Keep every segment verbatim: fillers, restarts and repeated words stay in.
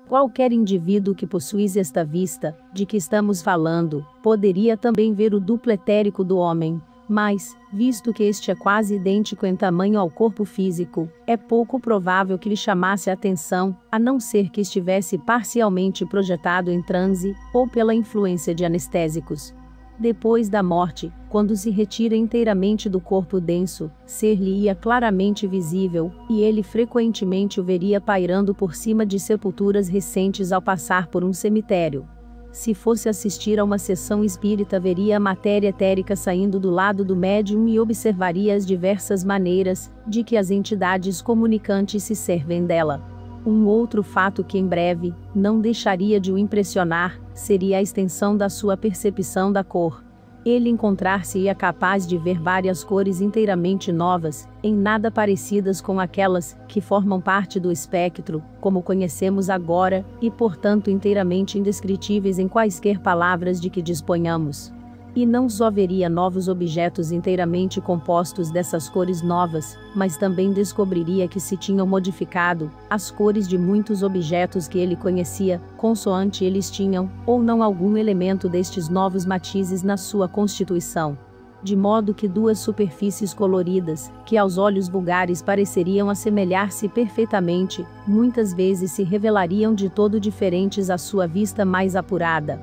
Qualquer indivíduo que possuísse esta vista, de que estamos falando, poderia também ver o duplo etérico do homem, mas, visto que este é quase idêntico em tamanho ao corpo físico, é pouco provável que lhe chamasse a atenção, a não ser que estivesse parcialmente projetado em transe, ou pela influência de anestésicos. Depois da morte, quando se retira inteiramente do corpo denso, ser-lhe-ia claramente visível, e ele frequentemente o veria pairando por cima de sepulturas recentes ao passar por um cemitério. Se fosse assistir a uma sessão espírita, veria a matéria etérica saindo do lado do médium e observaria as diversas maneiras de que as entidades comunicantes se servem dela. Um outro fato que em breve não deixaria de o impressionar seria a extensão da sua percepção da cor. Ele encontrar-se-ia capaz de ver várias cores inteiramente novas, em nada parecidas com aquelas que formam parte do espectro, como conhecemos agora, e portanto inteiramente indescritíveis em quaisquer palavras de que disponhamos. E não só veria novos objetos inteiramente compostos dessas cores novas, mas também descobriria que se tinham modificado as cores de muitos objetos que ele conhecia, consoante eles tinham, ou não, algum elemento destes novos matizes na sua constituição. De modo que duas superfícies coloridas, que aos olhos vulgares pareceriam assemelhar-se perfeitamente, muitas vezes se revelariam de todo diferentes à sua vista mais apurada.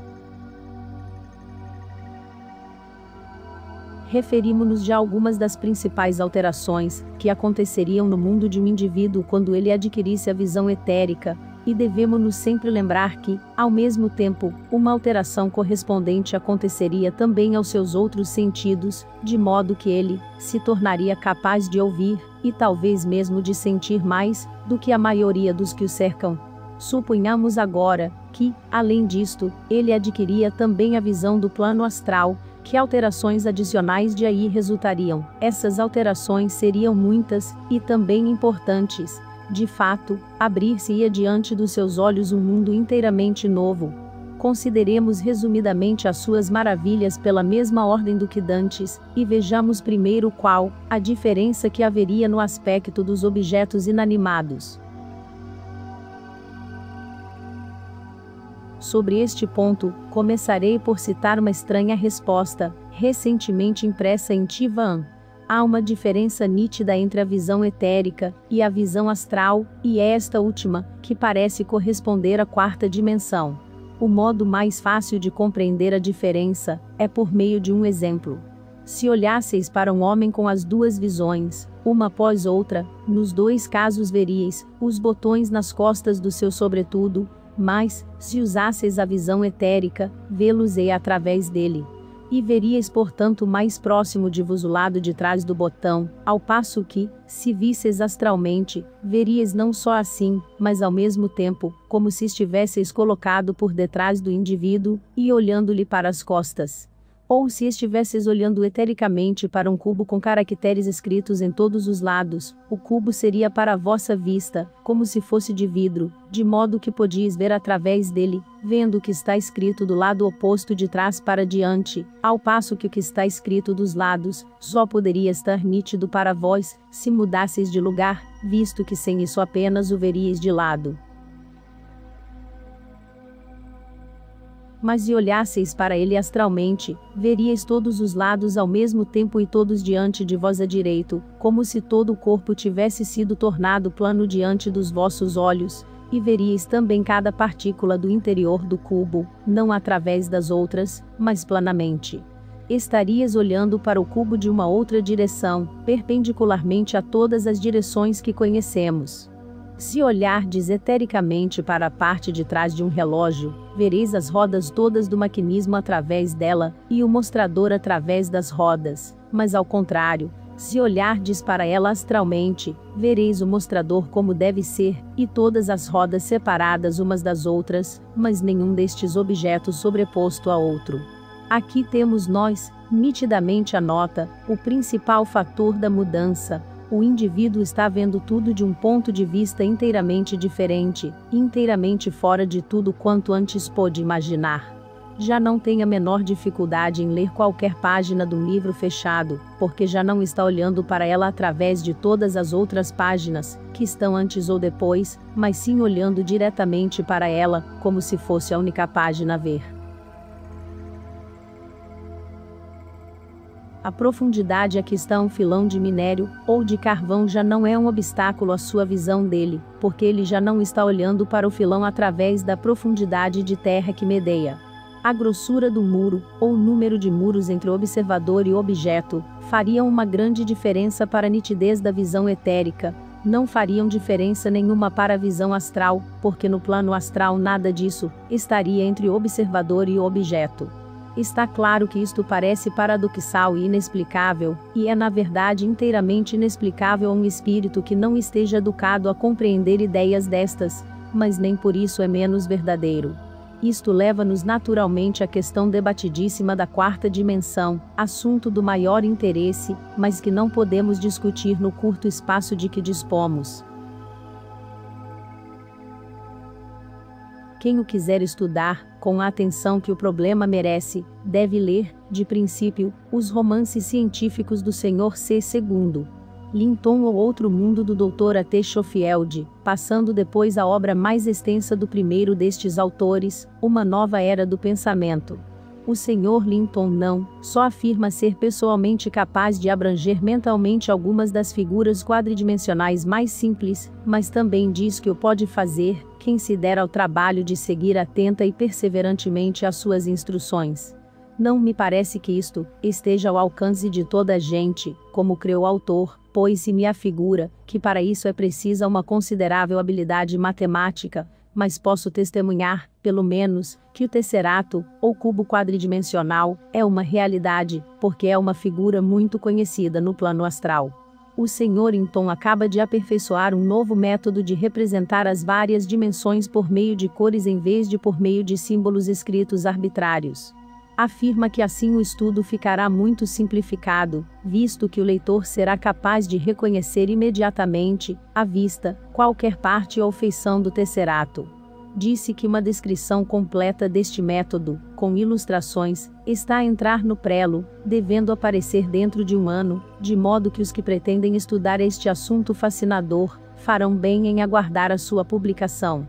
Referimos-nos já a algumas das principais alterações que aconteceriam no mundo de um indivíduo quando ele adquirisse a visão etérica, e devemos-nos sempre lembrar que, ao mesmo tempo, uma alteração correspondente aconteceria também aos seus outros sentidos, de modo que ele se tornaria capaz de ouvir, e talvez mesmo de sentir mais, do que a maioria dos que o cercam. Suponhamos agora que, além disto, ele adquiria também a visão do plano astral. Que alterações adicionais de aí resultariam? Essas alterações seriam muitas, e também importantes. De fato, abrir-se-ia diante dos seus olhos um mundo inteiramente novo. Consideremos resumidamente as suas maravilhas pela mesma ordem do que dantes, e vejamos primeiro qual a diferença que haveria no aspecto dos objetos inanimados. Sobre este ponto, começarei por citar uma estranha resposta, recentemente impressa em Tivan. Há uma diferença nítida entre a visão etérica e a visão astral, e é esta última que parece corresponder à quarta dimensão. O modo mais fácil de compreender a diferença é por meio de um exemplo. Se olhasseis para um homem com as duas visões, uma após outra, nos dois casos veríeis os botões nas costas do seu sobretudo, mas, se usasseis a visão etérica, vê-los-ei através dele. E veríeis portanto mais próximo de vos o lado de trás do botão, ao passo que, se visseis astralmente, veríeis não só assim, mas ao mesmo tempo, como se estivesseis colocado por detrás do indivíduo, e olhando-lhe para as costas. Ou se estivesseis olhando etericamente para um cubo com caracteres escritos em todos os lados, o cubo seria para a vossa vista, como se fosse de vidro, de modo que podíeis ver através dele, vendo o que está escrito do lado oposto de trás para diante, ao passo que o que está escrito dos lados, só poderia estar nítido para vós, se mudasseis de lugar, visto que sem isso apenas o veríeis de lado. Mas se olhasseis para ele astralmente, veríeis todos os lados ao mesmo tempo e todos diante de vós à direito, como se todo o corpo tivesse sido tornado plano diante dos vossos olhos, e veríeis também cada partícula do interior do cubo, não através das outras, mas planamente. Estarias olhando para o cubo de uma outra direção, perpendicularmente a todas as direções que conhecemos. Se olhardes etericamente para a parte de trás de um relógio, vereis as rodas todas do maquinismo através dela, e o mostrador através das rodas, mas ao contrário, se olhardes para ela astralmente, vereis o mostrador como deve ser, e todas as rodas separadas umas das outras, mas nenhum destes objetos sobreposto a outro. Aqui temos nós, nitidamente a nota, o principal fator da mudança. O indivíduo está vendo tudo de um ponto de vista inteiramente diferente, inteiramente fora de tudo quanto antes pôde imaginar. já não tem a menor dificuldade em ler qualquer página de um livro fechado, porque já não está olhando para ela através de todas as outras páginas, que estão antes ou depois, mas sim olhando diretamente para ela, como se fosse a única página a ver. A profundidade a que está um filão de minério, ou de carvão já não é um obstáculo à sua visão dele, porque ele já não está olhando para o filão através da profundidade de terra que medeia. A grossura do muro, ou o número de muros entre o observador e o objeto, fariam uma grande diferença para a nitidez da visão etérica, não fariam diferença nenhuma para a visão astral, porque no plano astral nada disso estaria entre o observador e o objeto. Está claro que isto parece paradoxal e inexplicável, e é na verdade inteiramente inexplicável a um espírito que não esteja educado a compreender ideias destas, mas nem por isso é menos verdadeiro. Isto leva-nos naturalmente à questão debatidíssima da quarta dimensão, assunto do maior interesse, mas que não podemos discutir no curto espaço de que dispomos. Quem o quiser estudar, com a atenção que o problema merece, deve ler, de princípio, os romances científicos do senhor C. Segundo Linton ou Outro Mundo do doutor A T Schofield, passando depois a obra mais extensa do primeiro destes autores, Uma Nova Era do Pensamento. O senhor Linton não só afirma ser pessoalmente capaz de abranger mentalmente algumas das figuras quadridimensionais mais simples, mas também diz que o pode fazer quem se der ao trabalho de seguir atenta e perseverantemente as suas instruções. Não me parece que isto esteja ao alcance de toda a gente, como crê o autor, pois se me afigura que para isso é precisa uma considerável habilidade matemática, mas posso testemunhar, pelo menos, que o tesserato, ou cubo quadridimensional, é uma realidade, porque é uma figura muito conhecida no plano astral. O senhor Hinton acaba de aperfeiçoar um novo método de representar as várias dimensões por meio de cores em vez de por meio de símbolos escritos arbitrários. Afirma que assim o estudo ficará muito simplificado, visto que o leitor será capaz de reconhecer imediatamente, à vista, qualquer parte ou feição do tesserato. Disse que uma descrição completa deste método, com ilustrações, está a entrar no prelo, devendo aparecer dentro de um ano, de modo que os que pretendem estudar este assunto fascinador, farão bem em aguardar a sua publicação.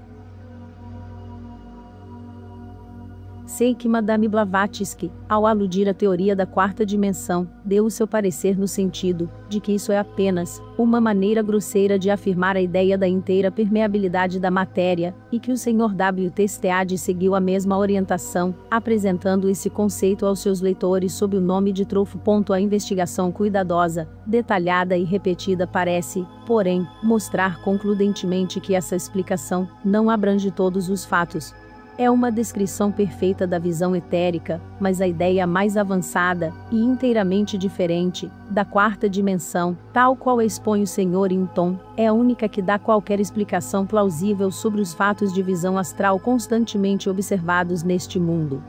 Sei que Madame Blavatsky, ao aludir à teoria da quarta dimensão, deu o seu parecer no sentido de que isso é apenas uma maneira grosseira de afirmar a ideia da inteira permeabilidade da matéria, e que o senhor W T Stead seguiu a mesma orientação, apresentando esse conceito aos seus leitores sob o nome de trofo. A investigação cuidadosa, detalhada e repetida parece, porém, mostrar concludentemente que essa explicação não abrange todos os fatos. É uma descrição perfeita da visão etérica, mas a ideia mais avançada, e inteiramente diferente, da quarta dimensão, tal qual a expõe o senhor Hinton, é a única que dá qualquer explicação plausível sobre os fatos de visão astral constantemente observados neste mundo.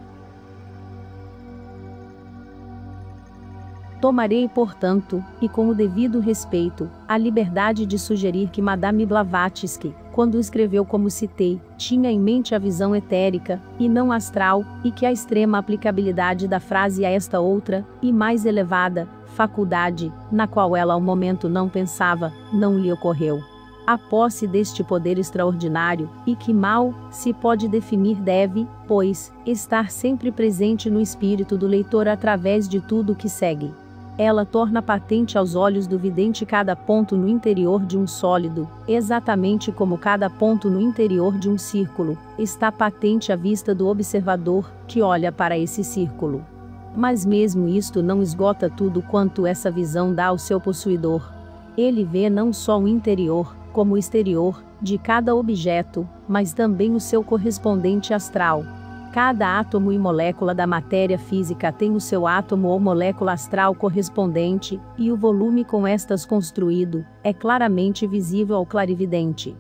Tomarei, portanto, e com o devido respeito, a liberdade de sugerir que Madame Blavatsky, quando escreveu como citei, tinha em mente a visão etérica, e não astral, e que a extrema aplicabilidade da frase a esta outra, e mais elevada, faculdade, na qual ela ao momento não pensava, não lhe ocorreu. A posse deste poder extraordinário, e que mal se pode definir deve, pois, estar sempre presente no espírito do leitor através de tudo o que segue. Ela torna patente aos olhos do vidente cada ponto no interior de um sólido, exatamente como cada ponto no interior de um círculo, está patente à vista do observador, que olha para esse círculo. Mas mesmo isto não esgota tudo quanto essa visão dá ao seu possuidor. Ele vê não só o interior, como o exterior, de cada objeto, mas também o seu correspondente astral. Cada átomo e molécula da matéria física tem o seu átomo ou molécula astral correspondente, e o volume com estas construído, é claramente visível ao clarividente.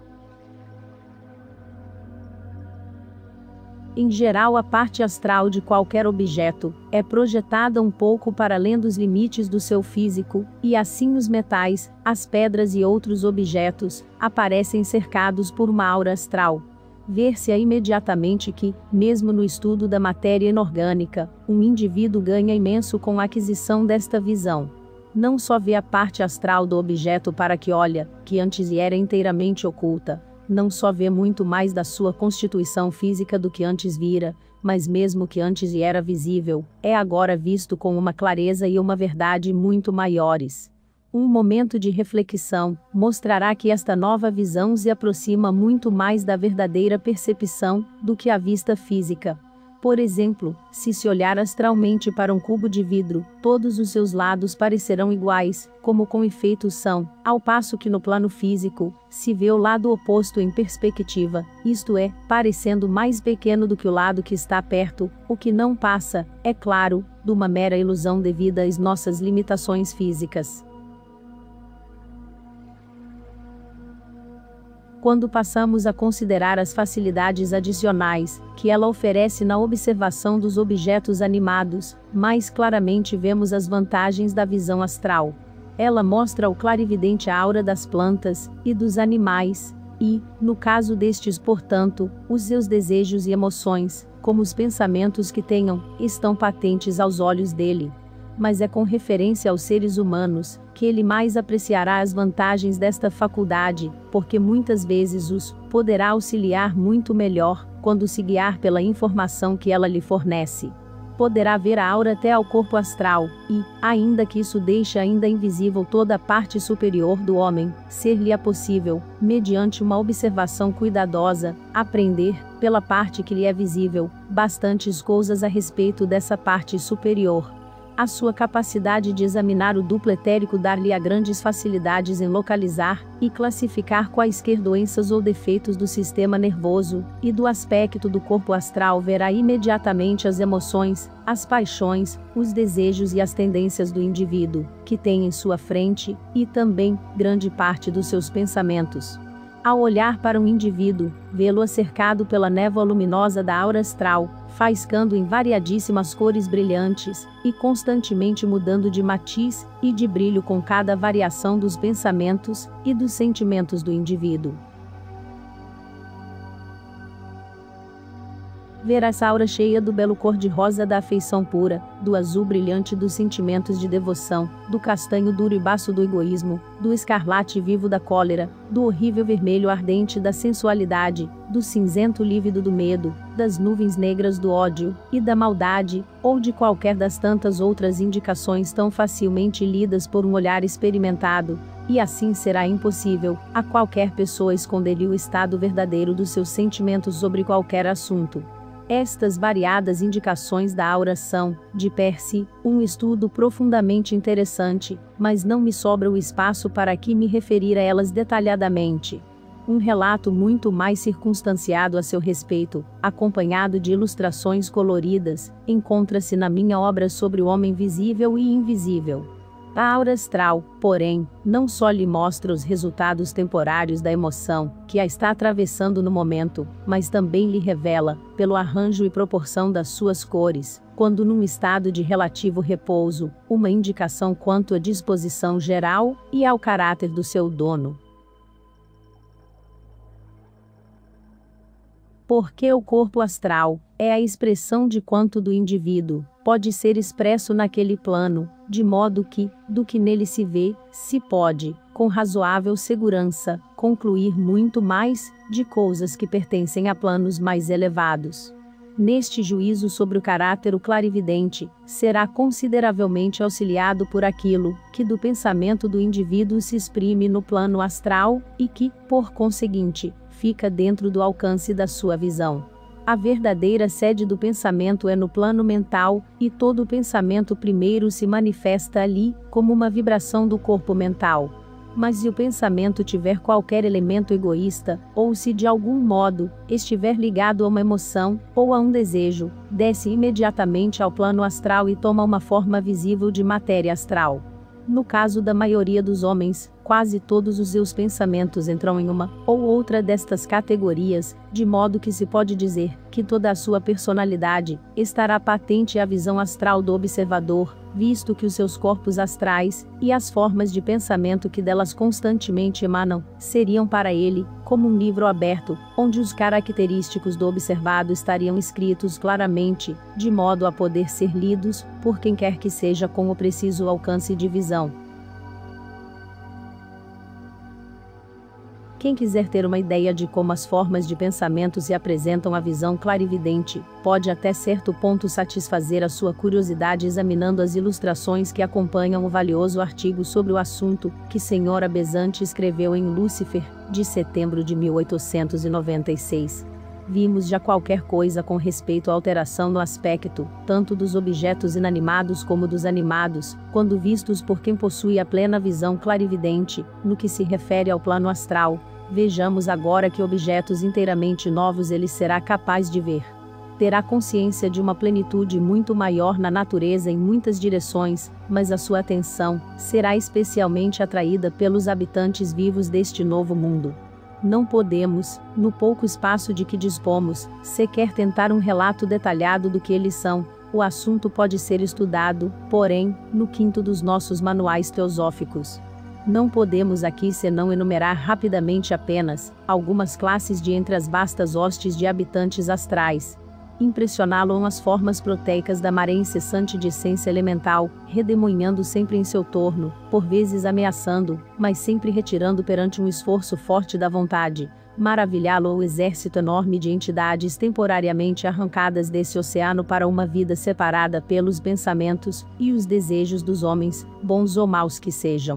Em geral, a parte astral de qualquer objeto é projetada um pouco para além dos limites do seu físico, e assim os metais, as pedras e outros objetos aparecem cercados por uma aura astral. ver-se-á imediatamente que, mesmo no estudo da matéria inorgânica, um indivíduo ganha imenso com a aquisição desta visão. Não só vê a parte astral do objeto para que olha, que antes lhe era inteiramente oculta, não só vê muito mais da sua constituição física do que antes vira, mas mesmo que antes lhe era visível, é agora visto com uma clareza e uma verdade muito maiores. Um momento de reflexão mostrará que esta nova visão se aproxima muito mais da verdadeira percepção do que a vista física. Por exemplo, se se olhar astralmente para um cubo de vidro, todos os seus lados parecerão iguais, como com efeito são, ao passo que no plano físico, se vê o lado oposto em perspectiva, isto é, parecendo mais pequeno do que o lado que está perto, o que não passa, é claro, de uma mera ilusão devido às nossas limitações físicas. Quando passamos a considerar as facilidades adicionais que ela oferece na observação dos objetos animados, mais claramente vemos as vantagens da visão astral. Ela mostra ao clarividente a aura das plantas e dos animais, e, no caso destes, portanto, os seus desejos e emoções, como os pensamentos que tenham, estão patentes aos olhos dele. Mas é com referência aos seres humanos que ele mais apreciará as vantagens desta faculdade, porque muitas vezes os poderá auxiliar muito melhor, quando se guiar pela informação que ela lhe fornece. Poderá ver a aura até ao corpo astral, e, ainda que isso deixe ainda invisível toda a parte superior do homem, ser-lhe-á possível, mediante uma observação cuidadosa, aprender, pela parte que lhe é visível, bastantes coisas a respeito dessa parte superior. A sua capacidade de examinar o duplo etérico dar-lhe-á grandes facilidades em localizar e classificar quaisquer doenças ou defeitos do sistema nervoso, e do aspecto do corpo astral verá imediatamente as emoções, as paixões, os desejos e as tendências do indivíduo, que tem em sua frente, e também, grande parte dos seus pensamentos. Ao olhar para um indivíduo, vê-lo cercado pela névoa luminosa da aura astral, faiscando em variadíssimas cores brilhantes, e constantemente mudando de matiz e de brilho com cada variação dos pensamentos e dos sentimentos do indivíduo. Ver essa aura cheia do belo cor-de-rosa da afeição pura, do azul brilhante dos sentimentos de devoção, do castanho duro e baço do egoísmo, do escarlate vivo da cólera, do horrível vermelho ardente da sensualidade, do cinzento lívido do medo, das nuvens negras do ódio e da maldade, ou de qualquer das tantas outras indicações tão facilmente lidas por um olhar experimentado, e assim será impossível a qualquer pessoa esconder-lhe o estado verdadeiro dos seus sentimentos sobre qualquer assunto. Estas variadas indicações da aura são, de per si, um estudo profundamente interessante, mas não me sobra o espaço para aqui me referir a elas detalhadamente. Um relato muito mais circunstanciado a seu respeito, acompanhado de ilustrações coloridas, encontra-se na minha obra sobre o homem visível e invisível. A aura astral, porém, não só lhe mostra os resultados temporários da emoção que a está atravessando no momento, mas também lhe revela, pelo arranjo e proporção das suas cores, quando num estado de relativo repouso, uma indicação quanto à disposição geral e ao caráter do seu dono. Porque o corpo astral é a expressão de quanto do indivíduo pode ser expresso naquele plano, de modo que, do que nele se vê, se pode, com razoável segurança, concluir muito mais de coisas que pertencem a planos mais elevados. Neste juízo sobre o caráter, o clarividente será consideravelmente auxiliado por aquilo que do pensamento do indivíduo se exprime no plano astral e que, por conseguinte, fica dentro do alcance da sua visão. A verdadeira sede do pensamento é no plano mental, e todo o pensamento primeiro se manifesta ali, como uma vibração do corpo mental. Mas se o pensamento tiver qualquer elemento egoísta, ou se de algum modo estiver ligado a uma emoção, ou a um desejo, desce imediatamente ao plano astral e toma uma forma visível de matéria astral. No caso da maioria dos homens, quase todos os seus pensamentos entram em uma ou outra destas categorias, de modo que se pode dizer que toda a sua personalidade estará patente à visão astral do observador, visto que os seus corpos astrais e as formas de pensamento que delas constantemente emanam seriam para ele como um livro aberto, onde os característicos do observado estariam escritos claramente, de modo a poder ser lidos por quem quer que seja com o preciso alcance de visão. Quem quiser ter uma ideia de como as formas de pensamento se apresentam à visão clarividente, pode até certo ponto satisfazer a sua curiosidade examinando as ilustrações que acompanham o valioso artigo sobre o assunto, que senhora Besante escreveu em Lucifer, de setembro de mil oitocentos e noventa e seis. Vimos já qualquer coisa com respeito à alteração no aspecto, tanto dos objetos inanimados como dos animados, quando vistos por quem possui a plena visão clarividente, no que se refere ao plano astral. Vejamos agora que objetos inteiramente novos ele será capaz de ver. Terá consciência de uma plenitude muito maior na natureza em muitas direções, mas a sua atenção será especialmente atraída pelos habitantes vivos deste novo mundo. Não podemos, no pouco espaço de que dispomos, sequer tentar um relato detalhado do que eles são. O assunto pode ser estudado, porém, no quinto dos nossos manuais teosóficos. Não podemos aqui senão enumerar rapidamente apenas algumas classes de entre as vastas hostes de habitantes astrais. Impressioná-lo as formas proteicas da maré incessante de essência elemental, redemoinhando sempre em seu torno, por vezes ameaçando, mas sempre retirando perante um esforço forte da vontade. Maravilhá-lo o exército enorme de entidades temporariamente arrancadas desse oceano para uma vida separada pelos pensamentos e os desejos dos homens, bons ou maus que sejam.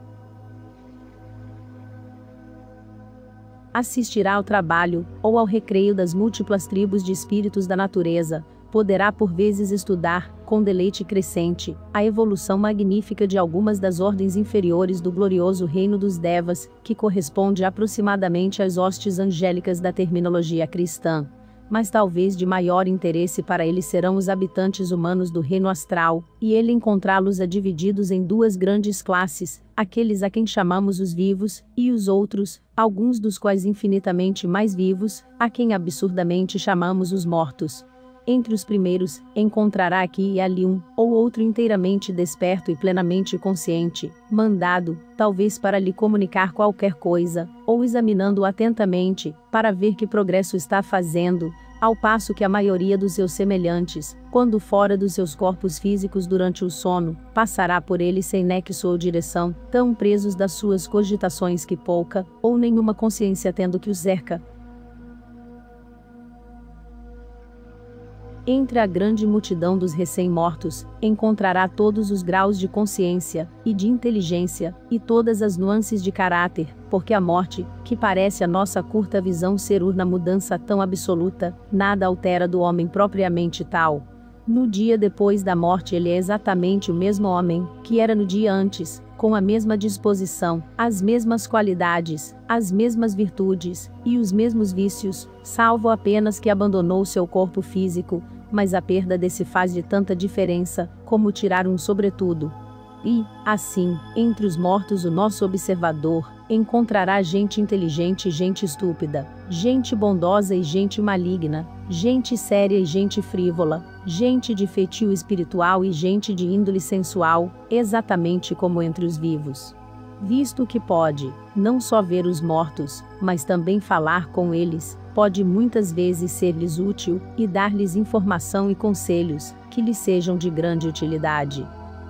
Assistirá ao trabalho, ou ao recreio das múltiplas tribos de espíritos da natureza, poderá por vezes estudar, com deleite crescente, a evolução magnífica de algumas das ordens inferiores do glorioso reino dos Devas, que corresponde aproximadamente às hostes angélicas da terminologia cristã. Mas talvez de maior interesse para ele serão os habitantes humanos do reino astral, e ele encontrá-los divididos em duas grandes classes, aqueles a quem chamamos os vivos, e os outros, alguns dos quais infinitamente mais vivos, a quem absurdamente chamamos os mortos. Entre os primeiros, encontrará aqui e ali um ou outro inteiramente desperto e plenamente consciente, mandado, talvez para lhe comunicar qualquer coisa, ou examinando-o atentamente, para ver que progresso está fazendo, ao passo que a maioria dos seus semelhantes, quando fora dos seus corpos físicos durante o sono, passará por ele sem nexo ou direção, tão presos das suas cogitações que pouca, ou nenhuma consciência tendo que os cerca. Entre a grande multidão dos recém-mortos, encontrará todos os graus de consciência, e de inteligência, e todas as nuances de caráter, porque a morte, que parece a nossa curta visão ser uma mudança tão absoluta, nada altera do homem propriamente tal. No dia depois da morte ele é exatamente o mesmo homem, que era no dia antes, com a mesma disposição, as mesmas qualidades, as mesmas virtudes, e os mesmos vícios, salvo apenas que abandonou seu corpo físico, mas a perda desse faz de tanta diferença, como tirar um sobretudo. E, assim, entre os mortos o nosso observador encontrará gente inteligente e gente estúpida, gente bondosa e gente maligna, gente séria e gente frívola, gente de feitio espiritual e gente de índole sensual, exatamente como entre os vivos. Visto que pode, não só ver os mortos, mas também falar com eles, pode muitas vezes ser-lhes útil, e dar-lhes informação e conselhos, que lhes sejam de grande utilidade.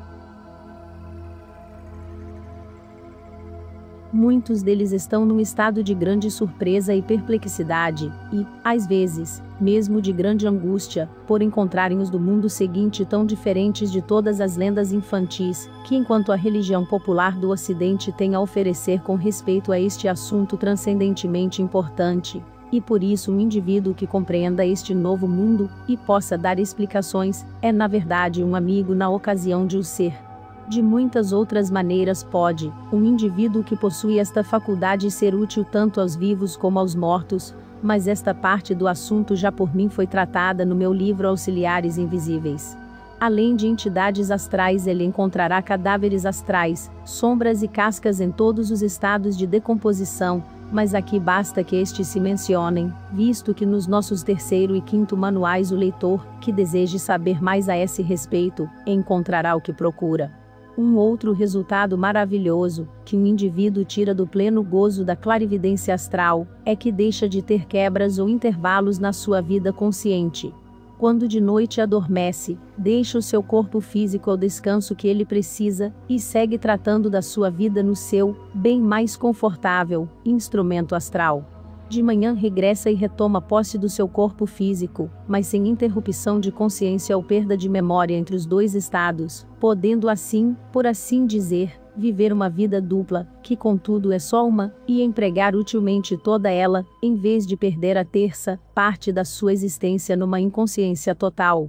Muitos deles estão num estado de grande surpresa e perplexidade, e, às vezes, mesmo de grande angústia, por encontrarem os do mundo seguinte tão diferentes de todas as lendas infantis, que enquanto a religião popular do Ocidente tem a oferecer com respeito a este assunto transcendentemente importante. E por isso um indivíduo que compreenda este novo mundo, e possa dar explicações, é na verdade um amigo na ocasião de o ser. De muitas outras maneiras pode, um indivíduo que possui esta faculdade ser útil tanto aos vivos como aos mortos, mas esta parte do assunto já por mim foi tratada no meu livro Auxiliares Invisíveis. Além de entidades astrais, ele encontrará cadáveres astrais, sombras e cascas em todos os estados de decomposição, mas aqui basta que estes se mencionem, visto que nos nossos terceiro e quinto manuais o leitor, que deseje saber mais a esse respeito, encontrará o que procura. Um outro resultado maravilhoso, que um indivíduo tira do pleno gozo da clarividência astral, é que deixa de ter quebras ou intervalos na sua vida consciente. Quando de noite adormece, deixa o seu corpo físico ao descanso que ele precisa, e segue tratando da sua vida no seu, bem mais confortável, instrumento astral. De manhã regressa e retoma posse do seu corpo físico, mas sem interrupção de consciência ou perda de memória entre os dois estados, podendo assim, por assim dizer, viver uma vida dupla, que contudo é só uma, e empregar utilmente toda ela, em vez de perder a terça parte da sua existência numa inconsciência total.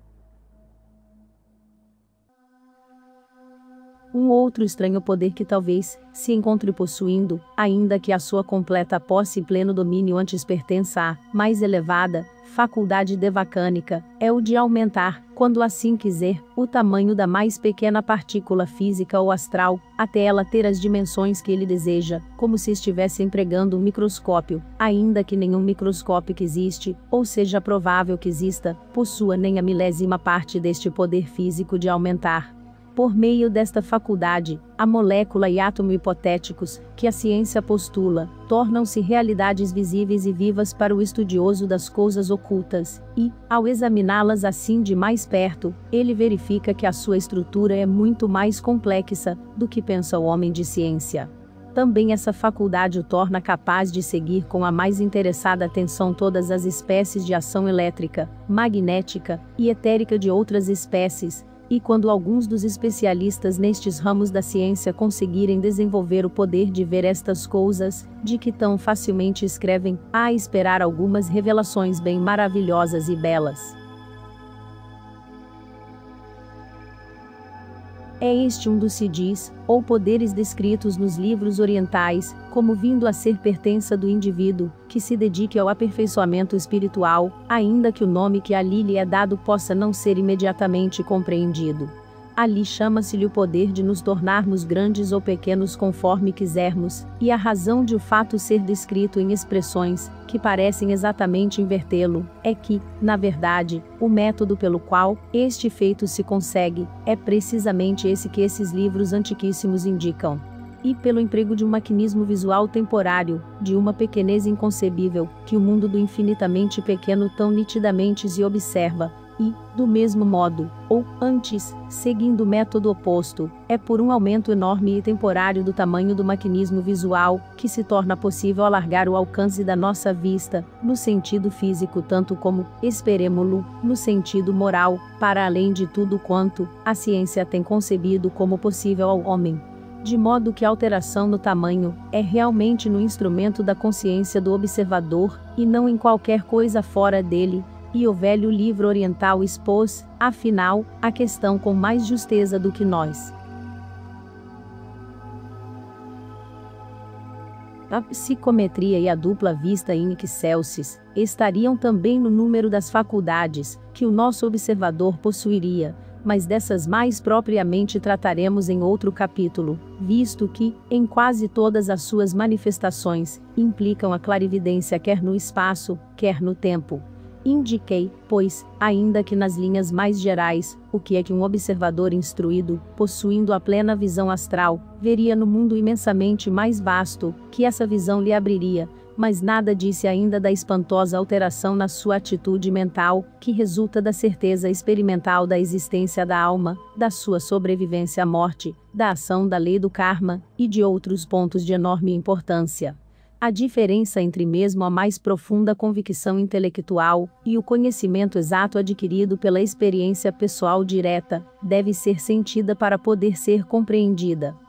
Um outro estranho poder que talvez se encontre possuindo, ainda que a sua completa posse e pleno domínio antes pertença à mais elevada faculdade devacânica, é o de aumentar, quando assim quiser, o tamanho da mais pequena partícula física ou astral, até ela ter as dimensões que ele deseja, como se estivesse empregando um microscópio, ainda que nenhum microscópio que existe, ou seja provável que exista, possua nem a milésima parte deste poder físico de aumentar. Por meio desta faculdade, a molécula e átomo hipotéticos, que a ciência postula, tornam-se realidades visíveis e vivas para o estudioso das coisas ocultas, e, ao examiná-las assim de mais perto, ele verifica que a sua estrutura é muito mais complexa do que pensa o homem de ciência. Também essa faculdade o torna capaz de seguir com a mais interessada atenção todas as espécies de ação elétrica, magnética e etérica de outras espécies, e quando alguns dos especialistas nestes ramos da ciência conseguirem desenvolver o poder de ver estas coisas, de que tão facilmente escrevem, há a esperar algumas revelações bem maravilhosas e belas. É este um dos sidis, ou poderes descritos nos livros orientais, como vindo a ser pertença do indivíduo, que se dedique ao aperfeiçoamento espiritual, ainda que o nome que ali lhe é dado possa não ser imediatamente compreendido. Ali chama-se-lhe o poder de nos tornarmos grandes ou pequenos conforme quisermos, e a razão de o fato ser descrito em expressões, que parecem exatamente invertê-lo, é que, na verdade, o método pelo qual este feito se consegue, é precisamente esse que esses livros antiquíssimos indicam. E pelo emprego de um maquinismo visual temporário, de uma pequenez inconcebível, que o mundo do infinitamente pequeno tão nitidamente se observa, e, do mesmo modo, ou antes, seguindo o método oposto, é por um aumento enorme e temporário do tamanho do maquinismo visual, que se torna possível alargar o alcance da nossa vista, no sentido físico tanto como, esperemo-lo, no sentido moral, para além de tudo quanto a ciência tem concebido como possível ao homem. De modo que a alteração no tamanho é realmente no instrumento da consciência do observador, e não em qualquer coisa fora dele. E o velho livro oriental expôs, afinal, a questão com mais justeza do que nós. A psicometria e a dupla vista in excelsis estariam também no número das faculdades que o nosso observador possuiria, mas dessas mais propriamente trataremos em outro capítulo, visto que, em quase todas as suas manifestações, implicam a clarividência quer no espaço, quer no tempo. Indiquei, pois, ainda que nas linhas mais gerais, o que é que um observador instruído, possuindo a plena visão astral, veria no mundo imensamente mais vasto, que essa visão lhe abriria, mas nada disse ainda da espantosa alteração na sua atitude mental, que resulta da certeza experimental da existência da alma, da sua sobrevivência à morte, da ação da lei do karma, e de outros pontos de enorme importância. A diferença entre mesmo a mais profunda convicção intelectual e o conhecimento exato adquirido pela experiência pessoal direta deve ser sentida para poder ser compreendida.